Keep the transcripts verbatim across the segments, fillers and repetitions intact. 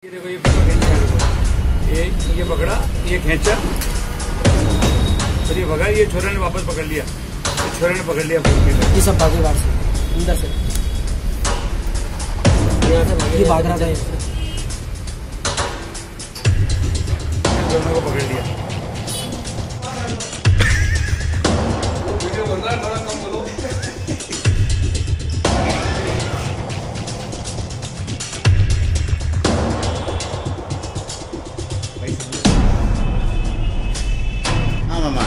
ये देखो ये पकड़ ये ये पकड़ा, ये खींचा, फिर ये भगा, ये छोरे ने वापस पकड़ लिया, ये छोरे ने पकड़ लिया। ये सब भागे बाहर से, अंदर से ये भाग रहा था, दोनों को पकड़ लिया। वीडियो बन रहा है, थोड़ा कम करो। हाँ मामा।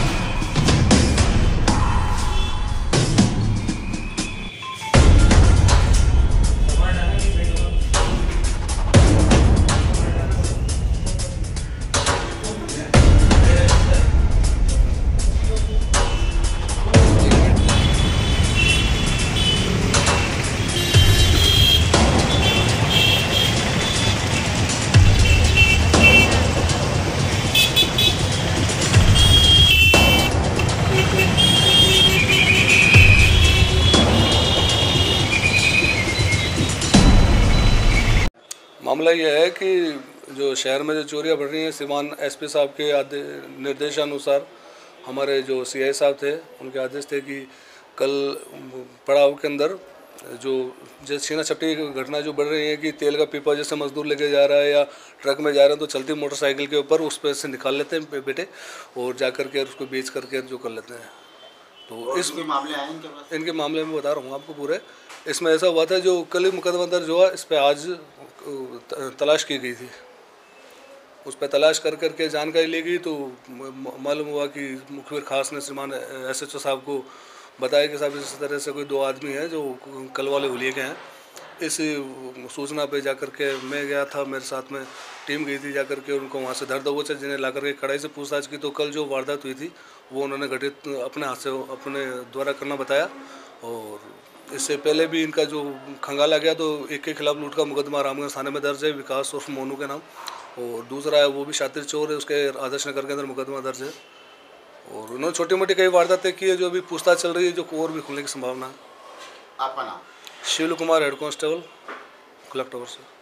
मामला ये है कि जो शहर में जो चोरियां बढ़ रही हैं, श्रीमान एसपी साहब के आदेश निर्देशानुसार हमारे जो सीआई साहब थे उनके आदेश थे कि कल पड़ाव के अंदर जो जैसे छीना चपटी की घटना जो बढ़ रही है कि तेल का पीपा जैसे मजदूर लेके जा रहा है या ट्रक में जा रहे हैं तो चलती मोटरसाइकिल के ऊपर उस पर से निकाल लेते हैं बेटे और जा करके उसको बेच करके जो कर लेते हैं। तो इस मामले आए इनके पास, इनके मामले में बता रहा हूँ आपको पूरे। इसमें ऐसा हुआ था जो कल ही मुकदमा दर्ज हुआ, इस पर आज तलाश की गई थी, उस पर तलाश कर करके जानकारी ली गई तो मालूम हुआ कि मुखबिर खास ने श्रीमान एस एच ओ साहब को बताया कि साहब इस तरह से कोई दो आदमी हैं जो कल वाले हुलिये के हैं। इस सूचना पे जाकर के मैं गया था, मेरे साथ में टीम गई थी, जाकर के उनको वहाँ से धर दबोचा जिन्हें ला करके कड़ाई से पूछताछ की तो कल जो वारदात हुई थी वो उन्होंने घटित अपने हाथ से अपने द्वारा करना बताया। और इससे पहले भी इनका जो खंगाला गया तो एक के खिलाफ लूट का मुकदमा रामगंज थाने में दर्ज है, विकास उर्फ मोनू के नाम, और दूसरा है वो भी शातिर चोर है, उसके आदर्श नगर के अंदर मुकदमा दर्ज है। और उन्होंने छोटी मोटी कई वारदातें की है जो अभी पूछताछ चल रही है, जो और भी खुलने की संभावना है। आपका नाम? Shiv Kumar, head constable, clock tower से।